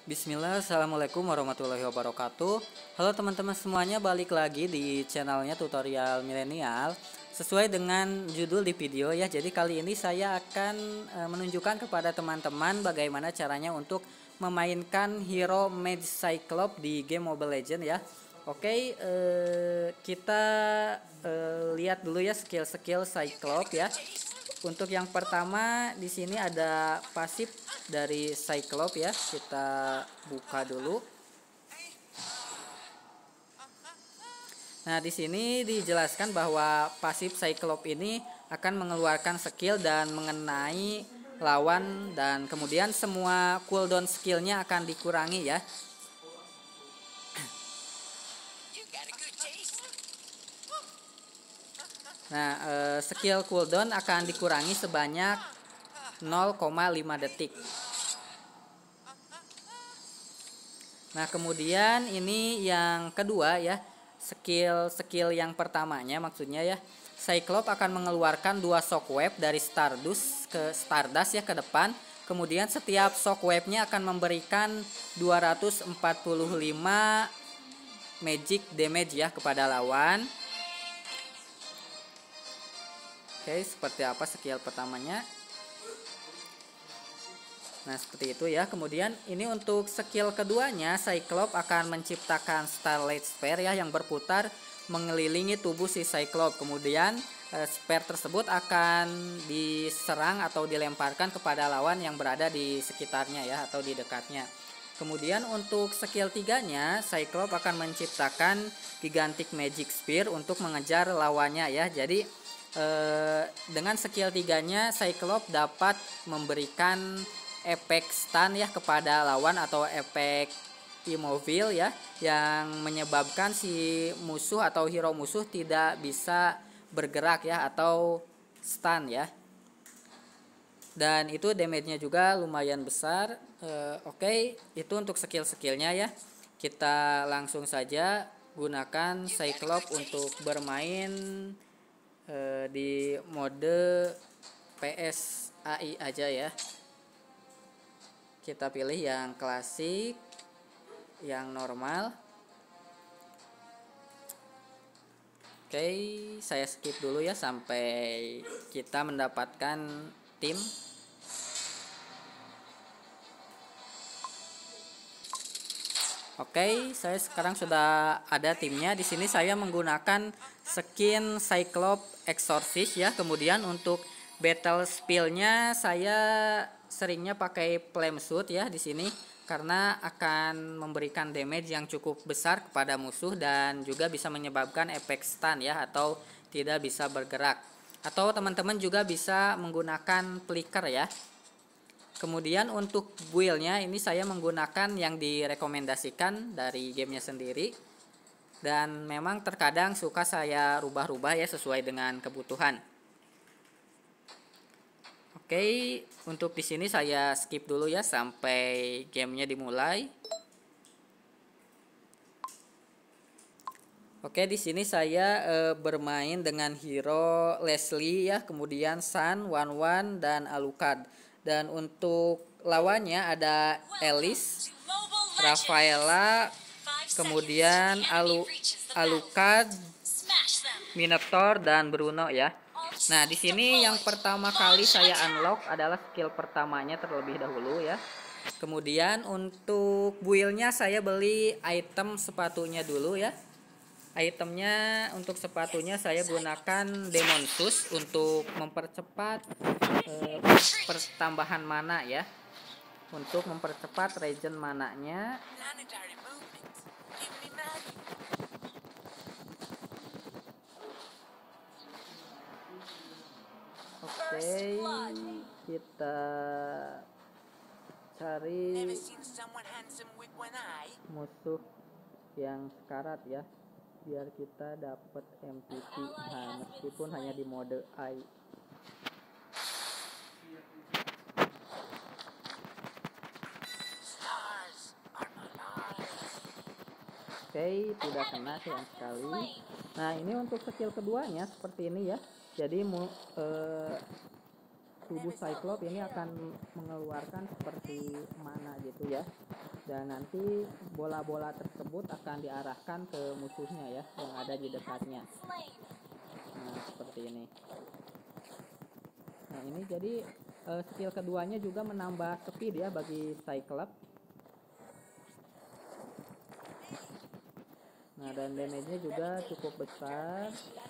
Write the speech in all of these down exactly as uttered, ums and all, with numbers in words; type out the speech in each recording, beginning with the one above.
Bismillah, assalamualaikum warahmatullahi wabarakatuh. Halo teman-teman semuanya, balik lagi di channelnya Tutorial Milenial. Sesuai dengan judul di video ya, jadi kali ini saya akan e, menunjukkan kepada teman-teman bagaimana caranya untuk memainkan hero Mage Cyclops di game Mobile Legends ya. Oke, e, kita e, lihat dulu ya skill-skill Cyclops ya. Untuk yang pertama di sini ada pasif dari Cyclops ya. Kita buka dulu. Nah, di sini dijelaskan bahwa pasif Cyclops ini akan mengeluarkan skill dan mengenai lawan, dan kemudian semua cooldown skillnya akan dikurangi ya. Nah, eh, skill cooldown akan dikurangi sebanyak nol koma lima detik. Nah, kemudian ini yang kedua ya. Skill-skill yang pertamanya maksudnya ya. Cyclops akan mengeluarkan dua shockwave dari Stardust ke Stardust ya ke depan. Kemudian setiap shockwave-nya akan memberikan dua ratus empat puluh lima magic damage ya kepada lawan. Oke, seperti apa skill pertamanya? Nah, seperti itu ya. Kemudian ini untuk skill keduanya, Cyclops akan menciptakan Starlight Sphere ya yang berputar mengelilingi tubuh si Cyclops. Kemudian eh, sphere tersebut akan diserang atau dilemparkan kepada lawan yang berada di sekitarnya ya atau di dekatnya. Kemudian untuk skill tiganya, Cyclops akan menciptakan Gigantic Magic Spear untuk mengejar lawannya ya. Jadi Eh, dengan skill tiganya Cyclops dapat memberikan efek stun ya kepada lawan atau efek immobile ya yang menyebabkan si musuh atau hero musuh tidak bisa bergerak ya atau stun ya. Dan itu damage-nya juga lumayan besar. Eh, Oke, okay. Itu untuk skill-skillnya ya. Kita langsung saja gunakan Cyclops untuk bermain Uh, di mode P S A I aja ya. Kita pilih yang klasik, yang normal. Oke, okay, saya skip dulu ya sampai kita mendapatkan tim. Oke, okay, saya sekarang sudah ada timnya. Di sini saya menggunakan skin Cyclops Exorcist ya. Kemudian untuk battle spellnya saya seringnya pakai Flame Shoot ya di sini karena akan memberikan damage yang cukup besar kepada musuh dan juga bisa menyebabkan efek stun ya atau tidak bisa bergerak. Atau teman-teman juga bisa menggunakan flicker ya. Kemudian untuk build-nya ini saya menggunakan yang direkomendasikan dari gamenya sendiri. Dan memang terkadang suka saya rubah-rubah ya sesuai dengan kebutuhan. Oke, untuk di sini saya skip dulu ya sampai gamenya dimulai. Oke, di sini saya e, bermain dengan hero Leslie ya, kemudian Sun, Wan Wan dan Alucard. Dan untuk lawannya ada Elise, Rafaela, kemudian Alu Alucard, Minotaur dan Bruno ya. Nah, di sini yang pertama kali saya unlock adalah skill pertamanya terlebih dahulu ya. Kemudian untuk build-nya saya beli item sepatunya dulu ya. Itemnya untuk sepatunya saya gunakan Demon Shoes untuk mempercepat eh, pertambahan mana ya. Untuk mempercepat regen mananya. Oke, okay, kita cari musuh yang sekarat ya, biar kita dapat M V P. Nah, meskipun hanya di mode I. Oke, okay, tidak kena sayang sekali. Nah, ini untuk skill keduanya seperti ini ya. Jadi eh, tubuh Cyclops ini akan mengeluarkan seperti mana gitu ya. dan nanti bola-bola tersebut akan diarahkan ke musuhnya ya yang ada di dekatnya. Nah seperti ini. Nah ini jadi uh, skill keduanya juga menambah speed ya bagi Cyclops. Nah dan damage-nya juga cukup besar.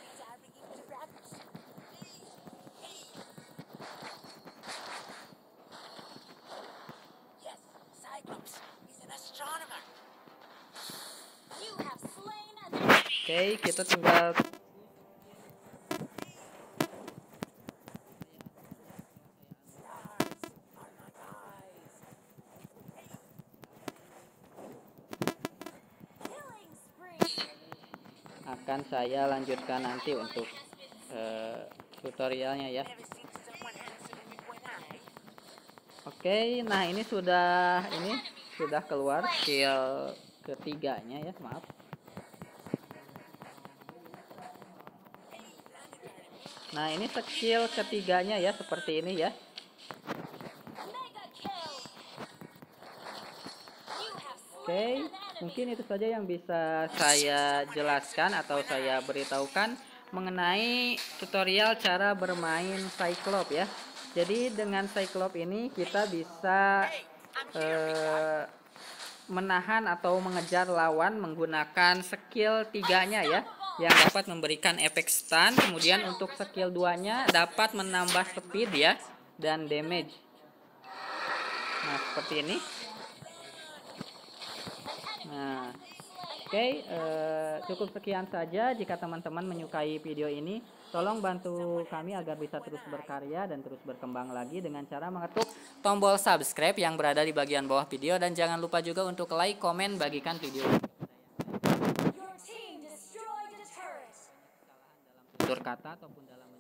Oke, kita tinggal akan saya lanjutkan nanti untuk uh, tutorialnya ya. Oke, nah ini sudah ini sudah keluar skill ketiganya ya, maaf. Nah ini skill ketiganya ya seperti ini ya. Oke, mungkin itu saja yang bisa saya jelaskan atau saya beritahukan mengenai tutorial cara bermain Cyclops ya. Jadi dengan Cyclops ini kita bisa eh, menahan atau mengejar lawan menggunakan skill tiganya ya, yang dapat memberikan efek stun. Kemudian untuk skill duanya dapat menambah speed ya dan damage. Nah seperti ini. Nah oke, okay, uh, cukup sekian saja. Jika teman-teman menyukai video ini, tolong bantu kami agar bisa terus berkarya dan terus berkembang lagi dengan cara mengetuk tombol subscribe yang berada di bagian bawah video, dan jangan lupa juga untuk like, komen, bagikan video ini. Tutur kata ataupun dalam